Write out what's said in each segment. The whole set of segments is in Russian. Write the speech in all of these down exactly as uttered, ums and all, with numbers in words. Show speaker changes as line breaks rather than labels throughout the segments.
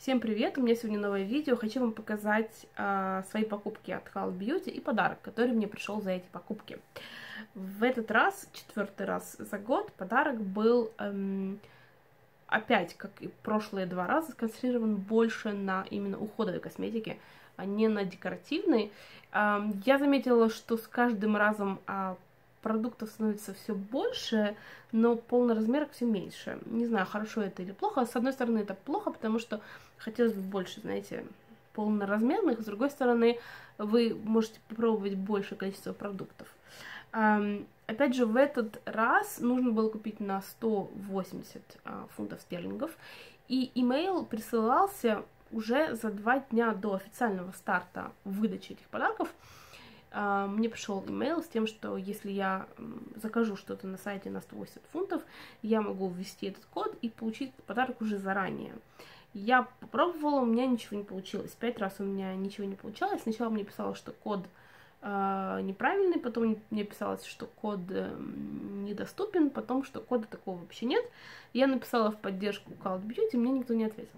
Всем привет! У меня сегодня новое видео. Хочу вам показать э, свои покупки от Cult Beauty и подарок, который мне пришел за эти покупки. В этот раз, четвертый раз за год, подарок был эм, опять, как и прошлые два раза, сконцентрирован больше на именно уходовой косметике, а не на декоративной. Эм, я заметила, что с каждым разом э, продуктов становится все больше, но полноразмерок все меньше. Не знаю, хорошо это или плохо. С одной стороны, это плохо, потому что хотелось бы больше, знаете, полноразмерных. С другой стороны, вы можете попробовать большее количество продуктов. Um, опять же, в этот раз нужно было купить на сто восемьдесят uh, фунтов стерлингов. И имейл присылался уже за два дня до официального старта выдачи этих подарков. Мне пришел имейл с тем, что если я закажу что-то на сайте на сто восемьдесят фунтов, я могу ввести этот код и получить подарок уже заранее. Я попробовала, у меня ничего не получилось. Пять раз у меня ничего не получалось. Сначала мне писалось, что код э, неправильный, потом мне писалось, что код э, недоступен, потом, что кода такого вообще нет. Я написала в поддержку Cult Beauty, мне никто не ответил.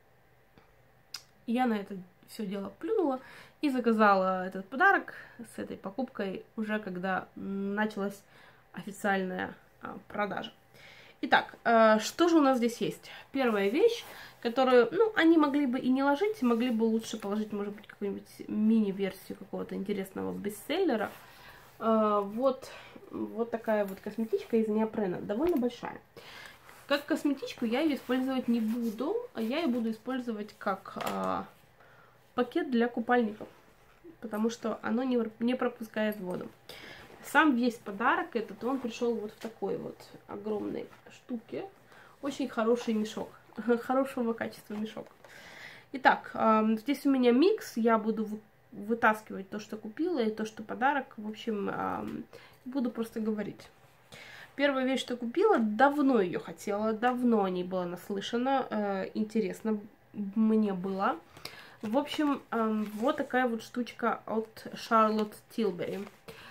Я на это все дело плюнула и заказала этот подарок с этой покупкой уже когда началась официальная а, продажа. Итак, э, что же у нас здесь есть? Первая вещь, которую, ну, они могли бы и не ложить, могли бы лучше положить, может быть, какую-нибудь мини-версию какого-то интересного бестселлера. Э, вот, вот такая вот косметичка из неопрена, довольно большая. Как косметичку я ее использовать не буду, а я ее буду использовать как э, пакет для купальников, потому что оно не, не пропускает воду. Сам весь подарок этот, он пришел вот в такой вот огромной штуке. Очень хороший мешок, хорошего качества мешок. Итак, э, здесь у меня микс, я буду вытаскивать то, что купила, и то, что подарок. В общем, э, буду просто говорить. Первая вещь, что купила, давно ее хотела, давно о ней была наслышана, э, интересно мне было. В общем, э, вот такая вот штучка от Charlotte Tilbury.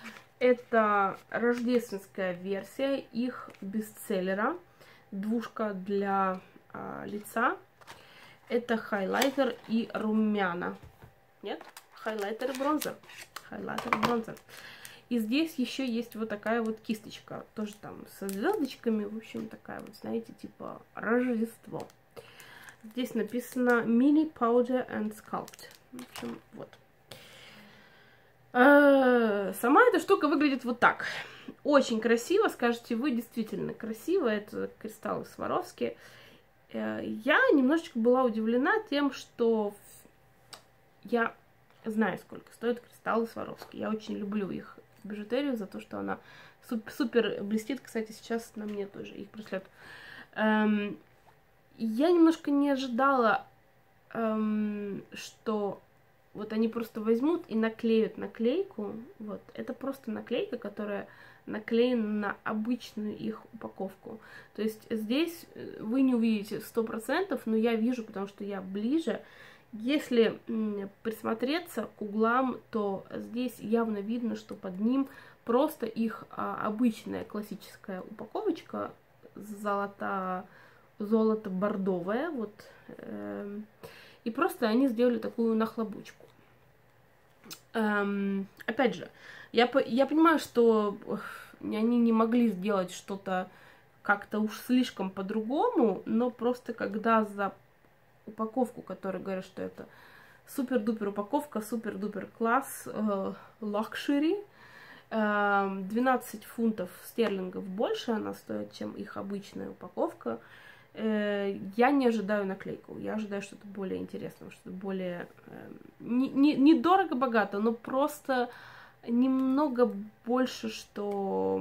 Это рождественская версия их бестселлера, двушка для э, лица. Это хайлайтер и румяна. Нет? Хайлайтер и бронзер. Хайлайтер и бронзер. И здесь еще есть вот такая вот кисточка, тоже там со звездочками, в общем, такая вот, знаете, типа Рождество. Здесь написано Mini Powder and Sculpt. В общем, вот. Сама эта штука выглядит вот так. Очень красиво, скажете вы, действительно красиво. Это кристаллы Сваровски. Я немножечко была удивлена тем, что я знаю, сколько стоят кристаллы Сваровски. Я очень люблю их бижутерию за то, что она супер блестит. Кстати, сейчас на мне тоже их пришлют. Эм, я немножко не ожидала, эм, что вот они просто возьмут и наклеют наклейку. Вот, это просто наклейка, которая наклеена на обычную их упаковку. То есть здесь вы не увидите сто процентов, но я вижу, потому что я ближе. Если присмотреться к углам, то здесь явно видно, что под ним просто их а, обычная классическая упаковочка золото, золото-бордовая, вот, э, и просто они сделали такую нахлобучку. Эм, опять же, я, я понимаю, что они не могли сделать что-то как-то уж слишком по-другому, но просто когда за упаковку, которая говорит, что это супер-дупер упаковка, супер-дупер класс, лакшери, э, двенадцать фунтов стерлингов больше она стоит, чем их обычная упаковка. Э, я не ожидаю наклейку, я ожидаю что-то более интересного, что-то более э, не, не, не дорого-богато, но просто немного больше, что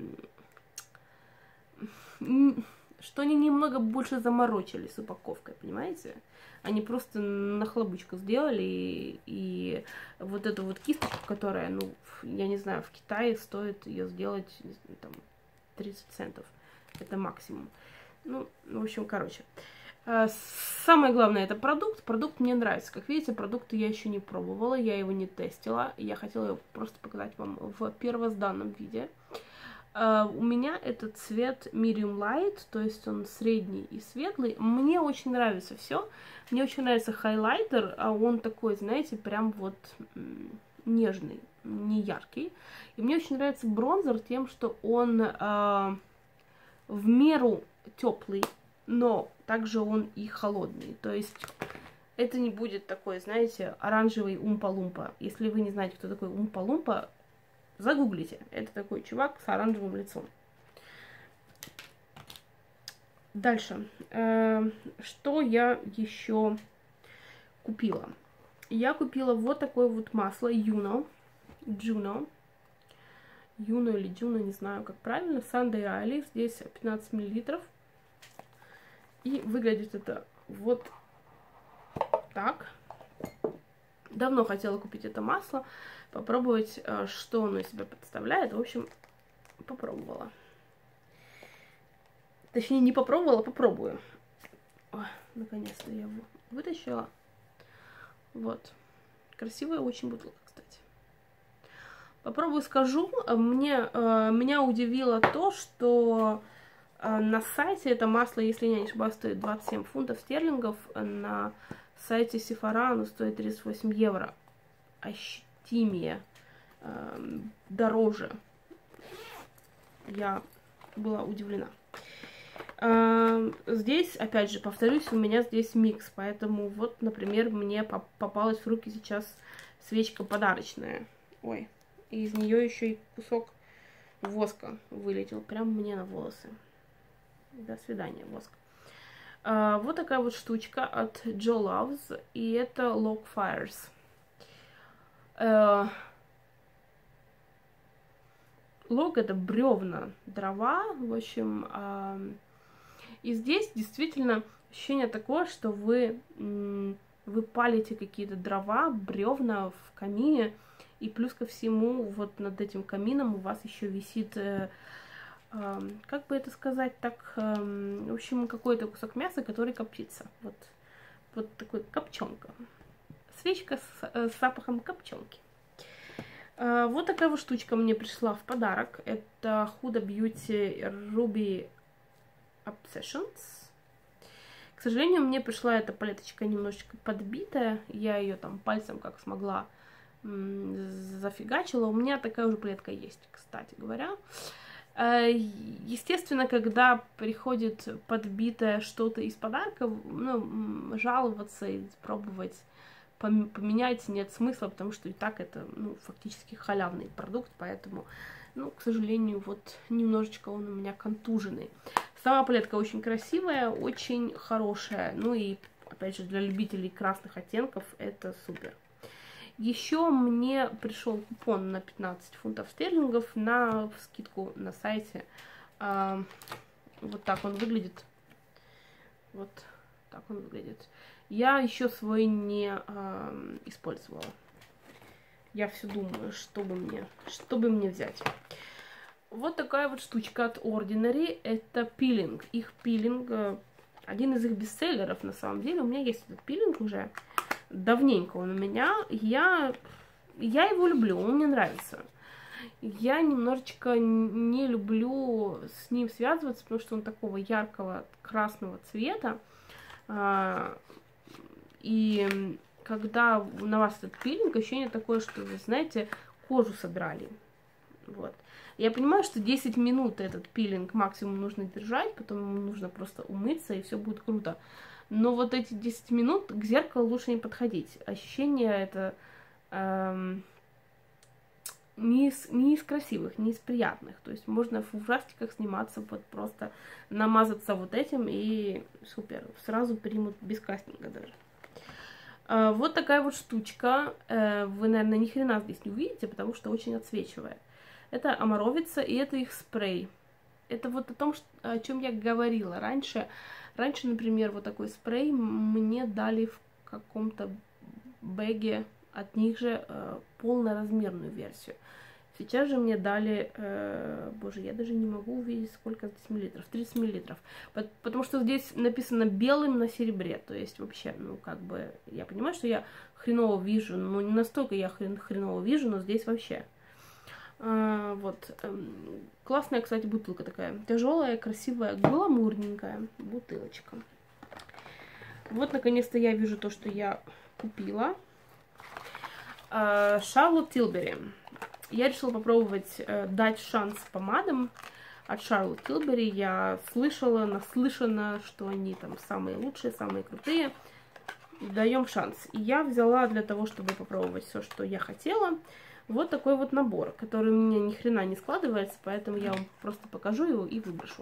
что они немного больше заморочились с упаковкой, понимаете? Они просто нахлобучку сделали, и, и вот эту вот кисточку, которая, ну, я не знаю, в Китае стоит ее сделать, там, тридцать центов. Это максимум. Ну, в общем, короче. Самое главное, это продукт. Продукт мне нравится. Как видите, продукты я еще не пробовала, я его не тестила. Я хотела его просто показать вам в первозданном виде. Uh, у меня этот цвет medium light, то есть он средний и светлый. Мне очень нравится все. Мне очень нравится хайлайтер, а он такой, знаете, прям вот нежный, не яркий. И мне очень нравится бронзер тем, что он uh, в меру теплый, но также он и холодный. То есть это не будет такой, знаете, оранжевый умпа-лумпа. Если вы не знаете, кто такой умпа-лумпа, загуглите. Это такой чувак с оранжевым лицом. Дальше. Э, что я еще купила? Я купила вот такое вот масло Juno. Juno. Juno или Juno, не знаю, как правильно. Sunday Riley. Здесь пятнадцать миллилитров. И выглядит это вот так. Давно хотела купить это масло, попробовать, что оно из себя представляет. В общем, попробовала. Точнее, не попробовала, попробую. Ой, наконец-то я его вытащила. Вот. Красивая очень бутылка, кстати. Попробую, скажу. Мне, меня удивило то, что на сайте это масло, если я не ошибаюсь, стоит двадцать семь фунтов стерлингов. На сайте Sephora оно стоит тридцать восемь евро. Ощутимее, э, дороже. Я была удивлена. Э, здесь, опять же, повторюсь, у меня здесь микс. Поэтому вот, например, мне попалась в руки сейчас свечка подарочная. Ой, и из нее еще и кусок воска вылетел прямо мне на волосы. До свидания, воск. Uh, вот такая вот штучка от Joe Loves, и это Log Fires. Uh, лог это бревна, дрова, в общем. Uh, и здесь действительно ощущение такое, что вы, вы палите какие-то дрова, бревна в камине, и плюс ко всему вот над этим камином у вас еще висит... Uh, как бы это сказать так, в общем, какой-то кусок мяса, который коптится. Вот, вот такой копченка. Свечка с, с запахом копченки. Вот такая вот штучка мне пришла в подарок. Это Huda Beauty Ruby Obsessions. К сожалению, мне пришла эта палеточка немножечко подбитая. Я ее там пальцем как смогла зафигачила. У меня такая уже палетка есть, кстати говоря. Естественно, когда приходит подбитое что-то из подарка, ну, жаловаться и пробовать поменять нет смысла, потому что и так это, ну, фактически халявный продукт, поэтому, ну, к сожалению, вот немножечко он у меня контуженный. Сама палетка очень красивая, очень хорошая, ну и, опять же, для любителей красных оттенков это супер. Еще мне пришел купон на пятнадцать фунтов стерлингов на скидку на сайте. А, вот так он выглядит. Вот так он выглядит. Я еще свой не а, использовала. Я все думаю, что бы мне, что бы мне взять. Вот такая вот штучка от Ordinary. Это пилинг. Их пилинг, один из их бестселлеров на самом деле. У меня есть этот пилинг уже. Давненько он у меня. Я, я его люблю, он мне нравится. Я немножечко не люблю с ним связываться, потому что он такого яркого красного цвета. И когда на вас этот пилинг, ощущение такое, что вы, знаете, кожу содрали. Вот. Я понимаю, что десять минут этот пилинг максимум нужно держать, потом ему нужно просто умыться, и все будет круто. Но вот эти десять минут к зеркалу лучше не подходить. Ощущение это эм, не, из, не из красивых, не из приятных. То есть можно в ужастиках сниматься, вот просто намазаться вот этим и супер. Сразу примут без кастинга даже. Э, вот такая вот штучка. Э, вы, наверное, ни хрена здесь не увидите, потому что очень отсвечивает. Это омаровица, и это их спрей. Это вот о том, что, о чем я говорила раньше. Раньше, например, вот такой спрей мне дали в каком-то бэге от них же э, полноразмерную версию. Сейчас же мне дали, э, боже, я даже не могу увидеть, сколько здесь миллилитров, тридцать миллилитров. Потому что здесь написано белым на серебре, то есть вообще, ну, как бы, я понимаю, что я хреново вижу, но не настолько я хрен, хреново вижу, но здесь вообще. А, вот. Классная, кстати, бутылка такая. Тяжелая, красивая, гламурненькая бутылочка. Вот, наконец-то, я вижу то, что я купила. Шарлотт Тилбери. Я решила попробовать дать шанс помадам от Шарлотт Тилбери. Я слышала, наслышана, что они там самые лучшие, самые крутые. Даем шанс. И я взяла для того, чтобы попробовать все, что я хотела, вот такой вот набор, который у меня ни хрена не складывается, поэтому я вам просто покажу его и выброшу.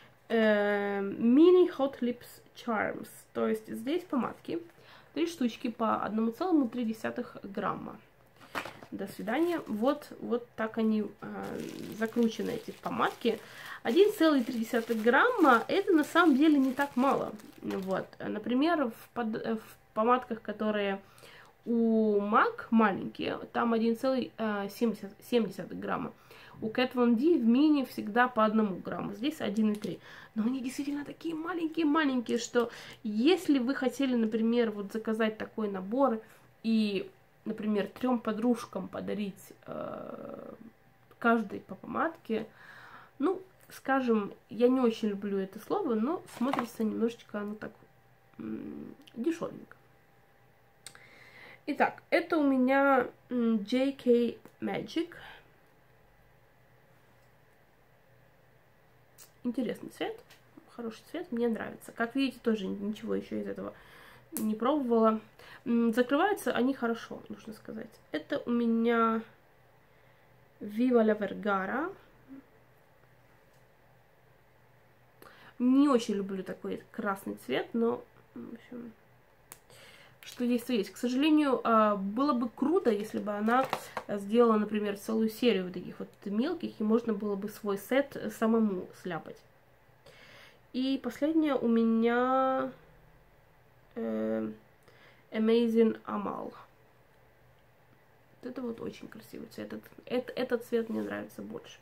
Mini Hot Lips Charms. То есть здесь помадки. Три штучки по одному целому три десятых грамма. До свидания. Вот, вот так они э, закручены, эти помадки. один целых три десятых грамма это на самом деле не так мало. Вот. Например, в, под, в помадках, которые у мак маленькие, там один целых семь десятых грамма. У Kat Von D в мини всегда по одному грамму. Здесь один целых три десятых. Но они действительно такие маленькие-маленькие, что если вы хотели, например, вот заказать такой набор и, например, трем подружкам подарить э, каждой по помадке, ну, скажем, я не очень люблю это слово, но смотрится немножечко оно так дешевенько. Итак, это у меня джей кей Magic. Интересный цвет, хороший цвет, мне нравится. Как видите, тоже ничего еще из этого не пробовала. Закрываются они хорошо, нужно сказать. Это у меня Viva la Vergara. Не очень люблю такой красный цвет, но в общем, что есть, то есть. К сожалению, было бы круто, если бы она сделала, например, целую серию вот таких вот мелких, и можно было бы свой сет самому сляпать. И последнее у меня э, Amazing Amal. Это вот очень красивый цвет. Этот, этот, этот цвет мне нравится больше.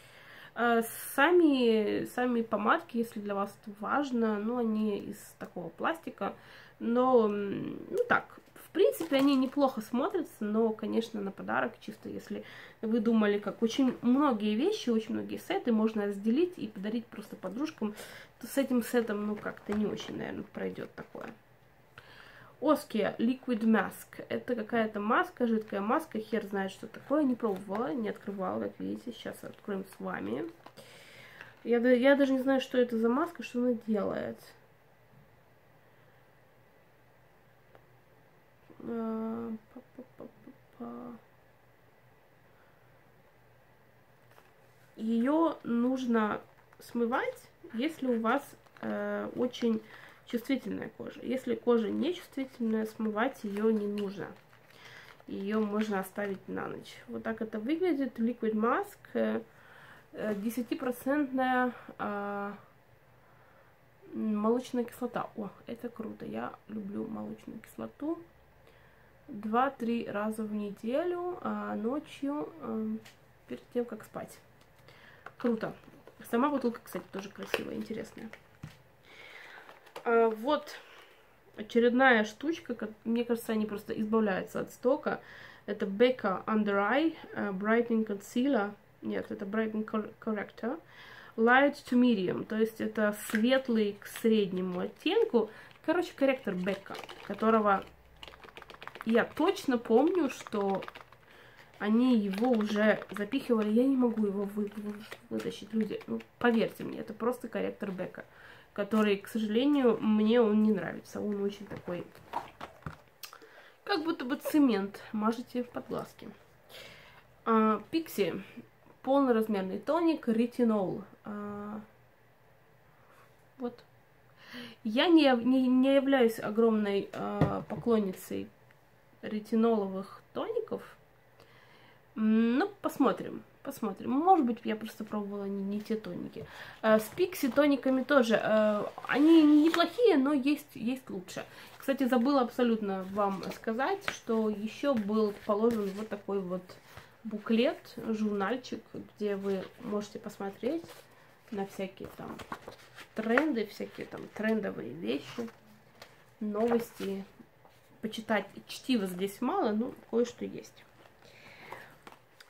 Сами, сами помадки, если для вас это важно, ну, они из такого пластика, но, ну, так, в принципе, они неплохо смотрятся, но, конечно, на подарок, чисто если вы думали, как очень многие вещи, очень многие сеты можно разделить и подарить просто подружкам, то с этим сетом, ну, как-то не очень, наверное, пройдет такое. Oskia Liquid Mask. Это какая-то маска, жидкая маска. Хер знает, что такое. Не пробовала, не открывала, как видите. Сейчас откроем с вами. Я, я даже не знаю, что это за маска, что она делает. Ее нужно смывать, если у вас э, очень чувствительная кожа. Если кожа не чувствительная, смывать ее не нужно. Ее можно оставить на ночь. Вот так это выглядит. Liquid Mask. десятипроцентная молочная кислота. О, это круто. Я люблю молочную кислоту. два-три раза в неделю, а ночью, перед тем, как спать. Круто. Сама бутылка, кстати, тоже красивая, интересная. А, вот очередная штучка, как, мне кажется, они просто избавляются от стока. Это Becca Under Eye Brightening Concealer. Нет, это Brightening Corrector. Light to Medium, то есть это светлый к среднему оттенку. Короче, корректор Becca, которого я точно помню, что они его уже запихивали. Я не могу его вы, вы, вытащить, люди. Ну, поверьте мне, это просто корректор Becca, который, к сожалению, мне он не нравится. Он очень такой, как будто бы цемент. Мажете под глазки. Пикси. Полноразмерный тоник. Ретинол. А, вот. Я не, не, не являюсь огромной а, поклонницей ретиноловых тоников. Ну, посмотрим. Посмотрим. Может быть, я просто пробовала не, не те тоники. А, с Пикси тониками тоже. А, они неплохие, но есть, есть лучше. Кстати, забыла абсолютно вам сказать, что еще был положен вот такой вот буклет, журнальчик, где вы можете посмотреть на всякие там тренды, всякие там трендовые вещи, новости, почитать. Чтива здесь мало, но кое-что есть.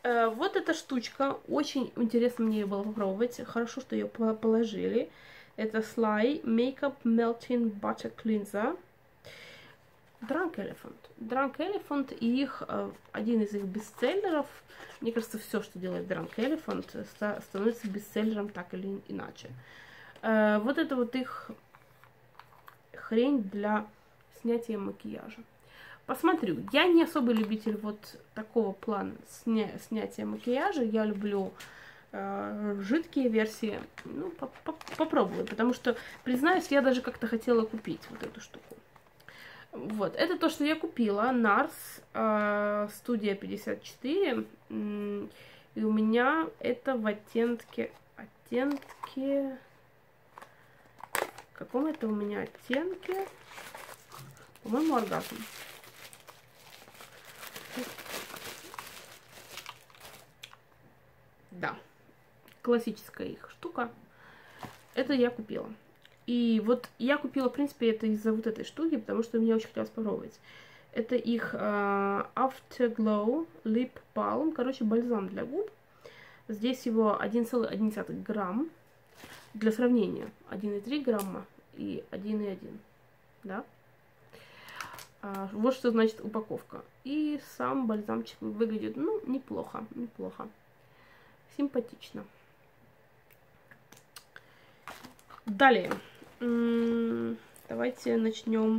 Э, вот эта штучка, очень интересно мне ее было попробовать. Хорошо, что ее положили. Это Sly Makeup Melting Butter Cleanser. Drunk Elephant. Drunk Elephant и их, один из их бестселлеров. Мне кажется, все, что делает Drunk Elephant, становится бестселлером так или иначе. Вот это вот их хрень для снятия макияжа. Посмотрю. Я не особый любитель вот такого плана сня снятия макияжа. Я люблю э, жидкие версии. Ну, по -по попробую, потому что, признаюсь, я даже как-то хотела купить вот эту штуку. Вот, это то, что я купила. Нарс э, Студия пятьдесят четыре. И у меня это в оттенке... Оттенке... В каком это у меня оттенке? По-моему, оргазм. Да. Классическая их штука. Это я купила. И вот я купила, в принципе, это из-за вот этой штуки, потому что мне очень хотелось попробовать. Это их uh, Afterglow Lip Balm. Короче, бальзам для губ. Здесь его один целых одна десятая грамм. Для сравнения, один и три грамма и один и один. Да? А, вот что значит упаковка. И сам бальзамчик выглядит, ну, неплохо, неплохо. Симпатично. Далее. Давайте начнем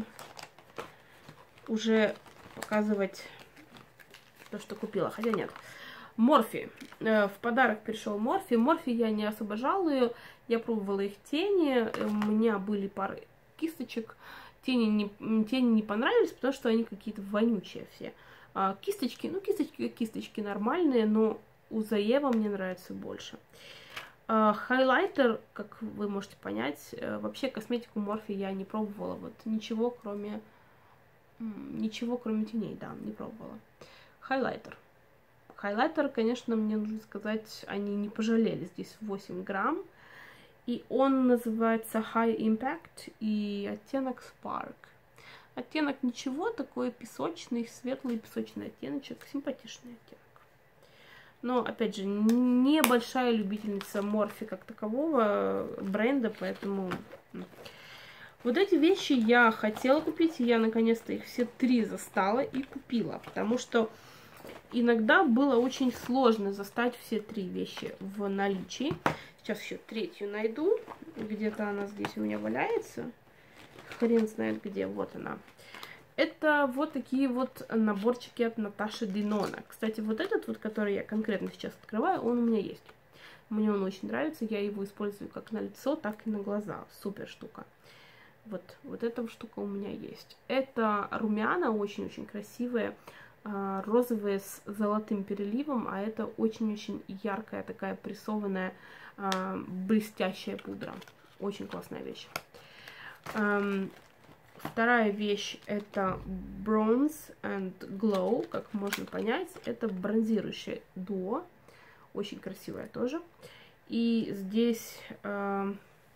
уже показывать то, что купила. Хотя нет. Морфи. В подарок пришел Морфи. Морфи я не особо жалую. Я пробовала их тени. У меня были пары кисточек. Тени не, тени не понравились, потому что они какие-то вонючие все. А кисточки, ну кисточки как кисточки нормальные, но у Заева мне нравится больше. А, хайлайтер, как вы можете понять, вообще косметику Морфи я не пробовала. Вот ничего кроме... Ничего кроме теней, да, не пробовала. Хайлайтер. Хайлайтер, конечно, мне нужно сказать, они не пожалели. Здесь восемь грамм. И он называется High Impact и оттенок Spark. Оттенок ничего, такой песочный, светлый песочный оттеночек, симпатичный оттенок. Но, опять же, небольшая любительница Морфи как такового бренда, поэтому... Вот эти вещи я хотела купить, и я наконец-то их все три застала и купила, потому что иногда было очень сложно застать все три вещи в наличии. Сейчас еще третью найду. Где-то она здесь у меня валяется. Хрен знает где. Вот она. Это вот такие вот наборчики от Наташи Денона. Кстати, вот этот вот, который я конкретно сейчас открываю, он у меня есть. Мне он очень нравится. Я его использую как на лицо, так и на глаза. Супер штука. Вот, вот эта штука у меня есть. Это румяна очень-очень красивые. Розовые с золотым переливом, а это очень-очень яркая, такая прессованная, э, блестящая пудра. Очень классная вещь. Эм, вторая вещь это Bronze and Glow, как можно понять, это бронзирующее дуо. Очень красивая тоже. И здесь э,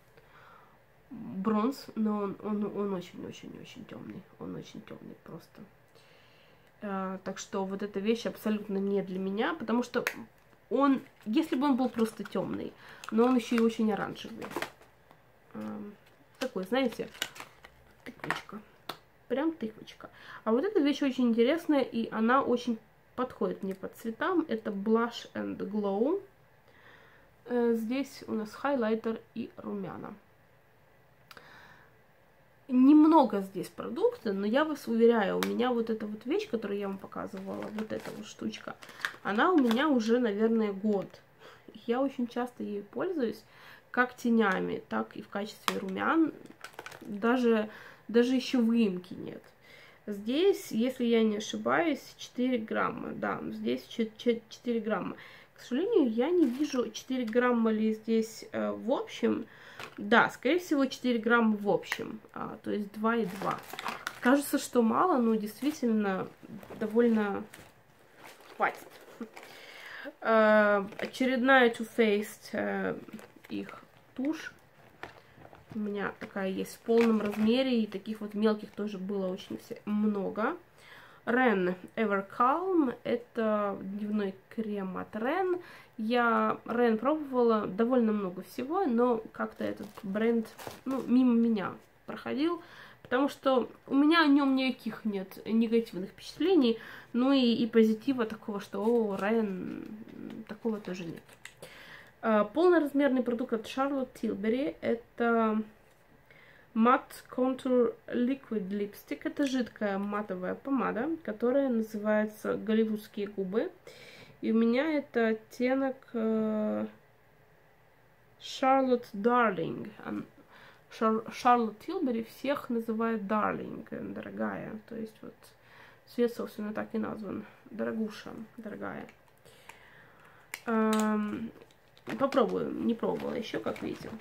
бронз, но он очень-очень-очень темный. Он очень темный просто. Uh, так что вот эта вещь абсолютно не для меня, потому что он, если бы он был просто темный, но он еще и очень оранжевый. Uh, такой, знаете, тыквочка. Прям тыквочка. А вот эта вещь очень интересная, и она очень подходит мне по цветам. Это Blush and Glow. Uh, здесь у нас хайлайтер и румяна. Немного здесь продукта, но я вас уверяю, у меня вот эта вот вещь, которую я вам показывала, вот эта вот штучка, она у меня уже, наверное, год. Я очень часто ей пользуюсь, как тенями, так и в качестве румян. Даже, даже еще выемки нет. Здесь, если я не ошибаюсь, четыре грамма. Да, здесь четыре грамма. К сожалению, я не вижу, четыре грамма ли здесь э, в общем. Да, скорее всего, четыре грамма в общем, а, то есть два и два. Кажется, что мало, но действительно довольно хватит. А, очередная Too Faced а, их тушь. У меня такая есть в полном размере, и таких вот мелких тоже было очень много. Ren Ever Calm. Это дневной крем от Ren. Я Ren пробовала довольно много всего, но как-то этот бренд, ну, мимо меня проходил, потому что у меня о нем никаких нет негативных впечатлений, ну и, и позитива такого, что о, Ren, такого тоже нет. А, полноразмерный продукт от Charlotte Tilbury. Это Matte Contour Liquid Lipstick. Это жидкая матовая помада, которая называется голливудские губы. И у меня это оттенок э, Charlotte Darling. Шар Charlotte Tilbury всех называет Darling, дорогая. То есть вот цвет, собственно, так и назван. Дорогуша, дорогая. Эм, попробую, не пробовала еще, как видите.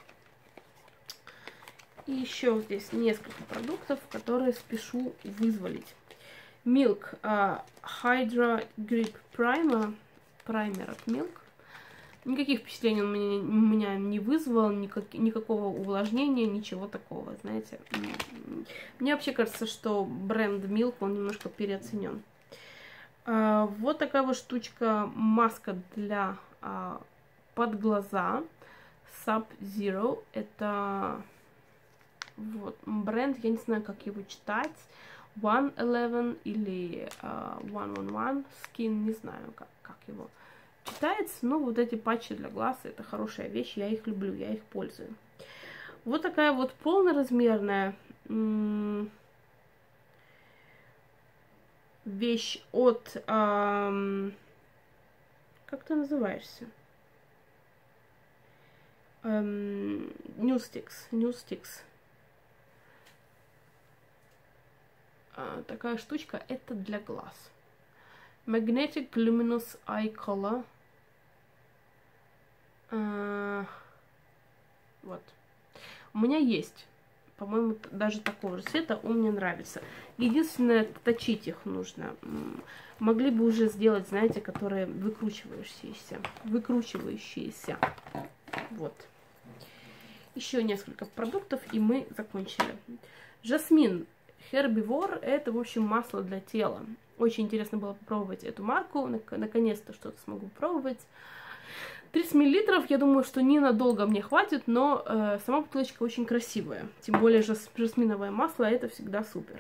И еще здесь несколько продуктов, которые спешу вызволить. Milk uh, Hydra Grip Primer. Праймер от Milk. Никаких впечатлений он меня, меня не вызвал, никак, никакого увлажнения, ничего такого, знаете. Мне вообще кажется, что бренд Milk, он немножко переоценен. Uh, вот такая вот штучка, маска для uh, под глаза. Sub-Zero. Это вот бренд, я не знаю, как его читать. one eleven или uh, one one one Skin, не знаю, как, как его читается. Но вот эти патчи для глаз, это хорошая вещь, я их люблю, я их пользую. Вот такая вот полноразмерная вещь от... Эм, как ты называешься? Эм, Newsticks. Newsticks. Такая штучка, это для глаз. Magnetic Luminous Eye Color. А, вот. У меня есть, по-моему, даже такого же цвета, он мне нравится. Единственное, точить их нужно. Могли бы уже сделать, знаете, которые выкручивающиеся. Выкручивающиеся. Вот. Еще несколько продуктов, и мы закончили. Жасмин. Herbivore — это, в общем, масло для тела. Очень интересно было попробовать эту марку. Наконец-то что-то смогу пробовать. тридцать миллилитров, я думаю, что ненадолго мне хватит, но э, сама бутылочка очень красивая. Тем более жас жасминовое масло, это всегда супер.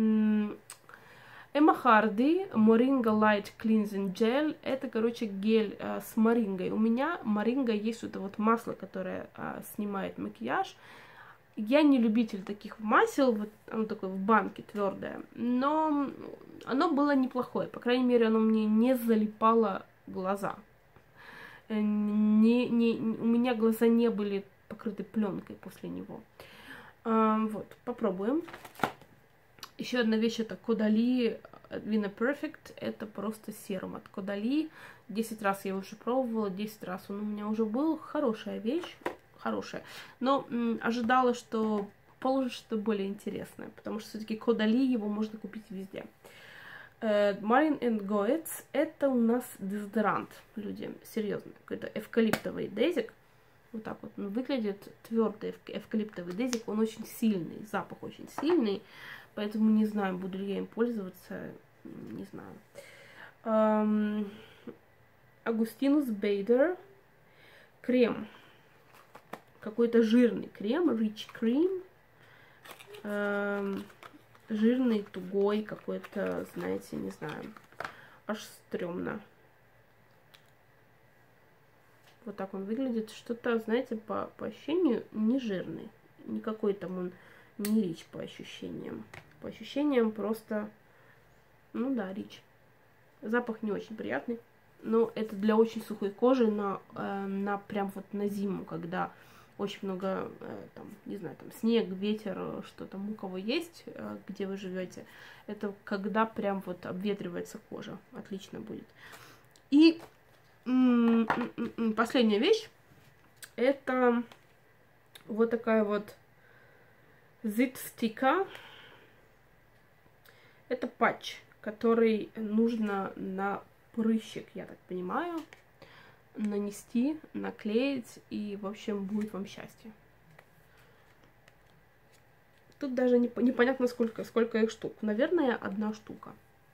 Эмма Харди Moringa Light Cleansing Gel. Это, короче, гель э, с морингой. У меня моринга есть вот это вот масло, которое э, снимает макияж. Я не любитель таких масел, вот оно такое в банке твердое, но оно было неплохое. По крайней мере, оно мне не залипало глаза. Не, не, у меня глаза не были покрыты пленкой после него. А, вот, попробуем. Еще одна вещь — это Caudalie Vino Perfect. Это просто серум от Caudalie. десять раз я уже пробовала, десять раз он у меня уже был. Хорошая вещь. Хорошая. Но м, ожидала, что получит что-то более интересное, потому что все-таки Caudalie, его можно купить везде. Uh, Marine and Goetz — это у нас дезодорант, люди, серьезно, какой-то эвкалиптовый дезик. Вот так вот он выглядит, твердый эвкалиптовый дезик, он очень сильный, запах очень сильный, поэтому не знаю, буду ли я им пользоваться, не знаю. Um, Augustinus Bader крем. Какой-то жирный крем, Rich Cream, эм, жирный, тугой, какой-то, знаете, не знаю, аж стрёмно. Вот так он выглядит, что-то, знаете, по, по ощущению не жирный, не какой-то он не Rich по ощущениям, по ощущениям просто, ну да, Rich. Запах не очень приятный, но это для очень сухой кожи на, э, на прям вот на зиму, когда очень много, там, не знаю, там снег, ветер, что там у кого есть, где вы живете. Это когда прям вот обветривается кожа. Отлично будет. И последняя вещь. Это вот такая вот Zit-стика. Это патч, который нужно на прыщик, я так понимаю, нанести, наклеить, и, в общем, будет вам счастье. Тут даже не, непонятно, сколько, сколько их штук. Наверное, одна штука.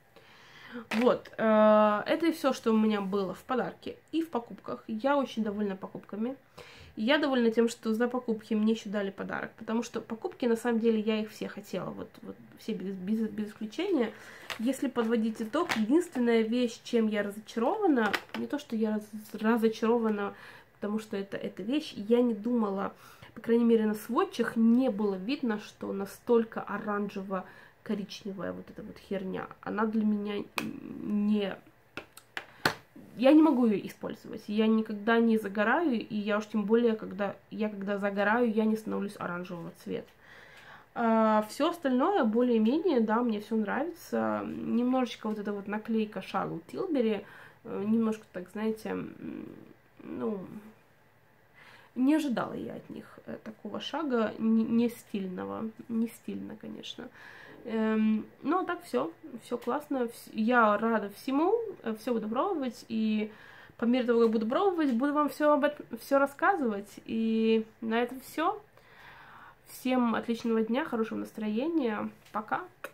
Вот, э, это и все, что у меня было в подарке и в покупках. Я очень довольна покупками. Я довольна тем, что за покупки мне еще дали подарок, потому что покупки, на самом деле, я их все хотела, вот, вот все без, без, без исключения. Если подводить итог, единственная вещь, чем я разочарована, не то, что я раз, разочарована, потому что это, это вещь, я не думала, по крайней мере, на сводчах не было видно, что настолько оранжево-коричневая вот эта вот херня, она для меня не... Я не могу ее использовать, я никогда не загораю, и я уж тем более, когда я когда загораю, я не становлюсь оранжевого цвета. А, все остальное более-менее, да, мне все нравится. Немножечко вот эта вот наклейка Charlotte Tilbury, немножко, так, знаете, ну, не ожидала я от них такого шага, не, не стильного, не стильно, конечно. Эм, но так все, все классно, я рада всему, все буду пробовать, и по мере того, как буду пробовать, буду вам все об этом все рассказывать. И на этом все. Всем отличного дня, хорошего настроения, пока!